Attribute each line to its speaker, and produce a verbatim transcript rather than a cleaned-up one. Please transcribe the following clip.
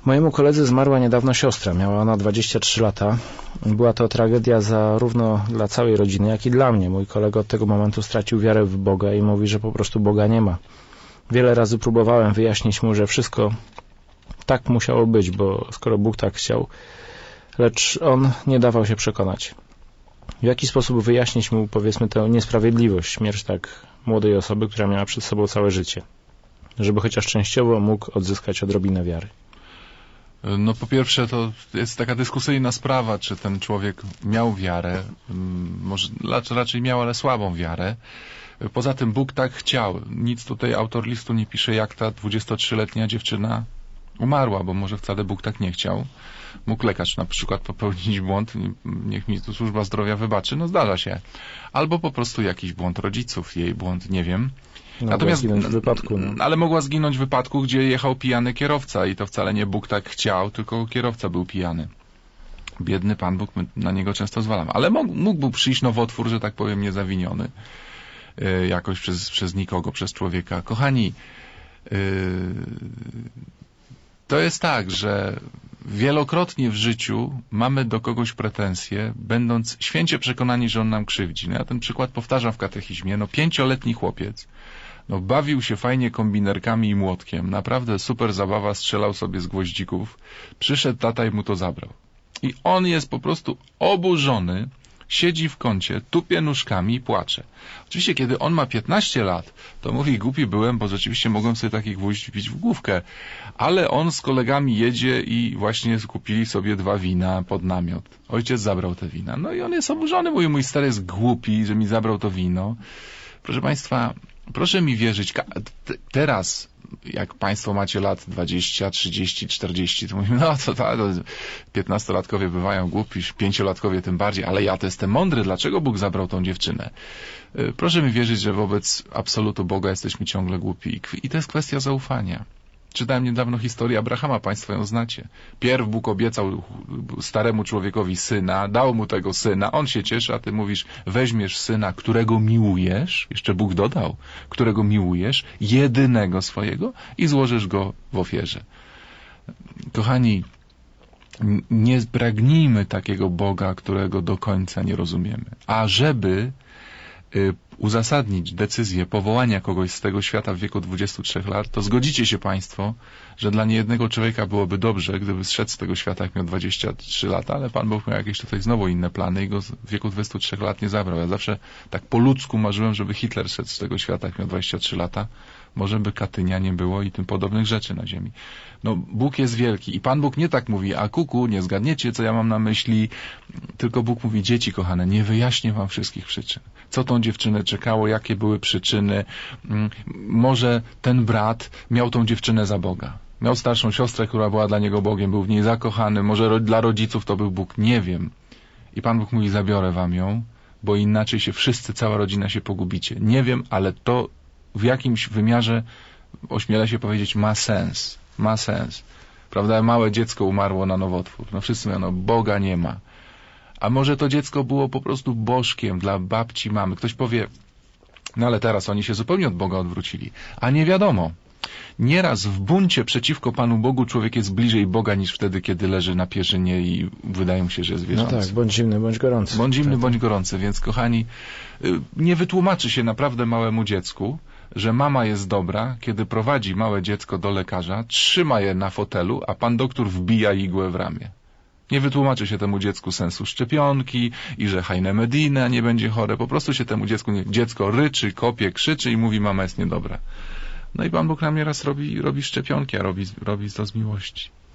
Speaker 1: Mojemu koledze zmarła niedawno siostra, miała ona dwadzieścia trzy lata. Była to tragedia zarówno dla całej rodziny, jak i dla mnie. Mój kolega od tego momentu stracił wiarę w Boga i mówi, że po prostu Boga nie ma. Wiele razy próbowałem wyjaśnić mu, że wszystko tak musiało być, bo skoro Bóg tak chciał, lecz on nie dawał się przekonać. W jaki sposób wyjaśnić mu, powiedzmy, tę niesprawiedliwość, śmierć tak młodej osoby, która miała przed sobą całe życie, żeby chociaż częściowo mógł odzyskać odrobinę wiary?
Speaker 2: No po pierwsze to jest taka dyskusyjna sprawa, czy ten człowiek miał wiarę, może raczej miał, ale słabą wiarę. Poza tym Bóg tak chciał. Nic tutaj autor listu nie pisze, jak ta dwudziestotrzyletnia dziewczyna umarła, bo może wcale Bóg tak nie chciał. Mógł lekarz na przykład popełnić błąd, niech mi tu służba zdrowia wybaczy, no zdarza się. Albo po prostu jakiś błąd rodziców, jej błąd, nie wiem.
Speaker 1: Mogła Natomiast, zginąć w wypadku. No.
Speaker 2: Ale mogła zginąć w wypadku, gdzie jechał pijany kierowca i to wcale nie Bóg tak chciał, tylko kierowca był pijany. Biedny Pan Bóg, my na niego często zwalamy. Ale mógł, mógł przyjść nowotwór, że tak powiem, niezawiniony yy, jakoś przez, przez nikogo, przez człowieka. Kochani, yy, to jest tak, że wielokrotnie w życiu mamy do kogoś pretensje, będąc święcie przekonani, że on nam krzywdzi. No ja ten przykład powtarzam w katechizmie. No pięcioletni chłopiec, no bawił się fajnie kombinerkami i młotkiem. Naprawdę super zabawa, strzelał sobie z gwoździków. Przyszedł tata i mu to zabrał. I on jest po prostu oburzony, siedzi w kącie, tupie nóżkami i płacze. Oczywiście, kiedy on ma piętnaście lat, to mówi, głupi byłem, bo rzeczywiście mogłem sobie taki gwóźdź wbić w główkę. Ale on z kolegami jedzie i właśnie kupili sobie dwa wina pod namiot. Ojciec zabrał te wina. No i on jest oburzony, mówi, mój stary jest głupi, że mi zabrał to wino. Proszę Państwa, proszę mi wierzyć, teraz, jak Państwo macie lat dwadzieścia, trzydzieści, czterdzieści, to mówimy, no to, to, to piętnastolatkowie bywają głupi, pięciolatkowie tym bardziej, ale ja to jestem mądry, dlaczego Bóg zabrał tą dziewczynę? Proszę mi wierzyć, że wobec absolutu Boga jesteśmy ciągle głupi i to jest kwestia zaufania. Czytałem niedawno historię Abrahama, Państwo ją znacie. Pierw Bóg obiecał staremu człowiekowi syna, dał mu tego syna, on się cieszy, a ty mówisz, weźmiesz syna, którego miłujesz, jeszcze Bóg dodał, którego miłujesz, jedynego swojego i złożysz go w ofierze. Kochani, nie pragnijmy takiego Boga, którego do końca nie rozumiemy. A żeby y, uzasadnić decyzję powołania kogoś z tego świata w wieku dwudziestu trzech lat, to zgodzicie się Państwo, że dla niejednego człowieka byłoby dobrze, gdyby zszedł z tego świata, jak miał dwadzieścia trzy lata, ale Pan Bóg miał jakieś tutaj znowu inne plany i go w wieku dwudziestu trzech lat nie zabrał. Ja zawsze tak po ludzku marzyłem, żeby Hitler szedł z tego świata, jak miał dwadzieścia trzy lata. Może by Katynia nie było i tym podobnych rzeczy na ziemi. No, Bóg jest wielki i Pan Bóg nie tak mówi, a kuku, nie zgadniecie, co ja mam na myśli, tylko Bóg mówi, dzieci kochane, nie wyjaśnię wam wszystkich przyczyn. Co tą dziewczynę czekało, jakie były przyczyny. Może ten brat miał tą dziewczynę za Boga. Miał starszą siostrę, która była dla niego Bogiem, był w niej zakochany, może ro dla rodziców to był Bóg, nie wiem. I Pan Bóg mówi, zabiorę wam ją, bo inaczej się wszyscy, cała rodzina się pogubicie. Nie wiem, ale to w jakimś wymiarze, ośmielę się powiedzieć, ma sens. Ma sens. Prawda? Małe dziecko umarło na nowotwór. No wszyscy mówią, no Boga nie ma. A może to dziecko było po prostu bożkiem dla babci, mamy. Ktoś powie, no ale teraz oni się zupełnie od Boga odwrócili. A nie wiadomo. Nieraz w buncie przeciwko Panu Bogu człowiek jest bliżej Boga niż wtedy, kiedy leży na pierzynie i wydaje mu się, że jest wierzący.
Speaker 1: No tak, bądź zimny, bądź gorący.
Speaker 2: Bądź zimny,
Speaker 1: tak.
Speaker 2: bądź gorący. Więc kochani, nie wytłumaczy się naprawdę małemu dziecku, że mama jest dobra, kiedy prowadzi małe dziecko do lekarza, trzyma je na fotelu, a pan doktor wbija igłę w ramię. Nie wytłumaczy się temu dziecku sensu szczepionki i że hajne medina nie będzie chore. Po prostu się temu dziecku nie... Dziecko ryczy, kopie, krzyczy i mówi, mama jest niedobra. No i Pan Bóg nam nieraz robi, robi szczepionki, a robi, robi to z miłości.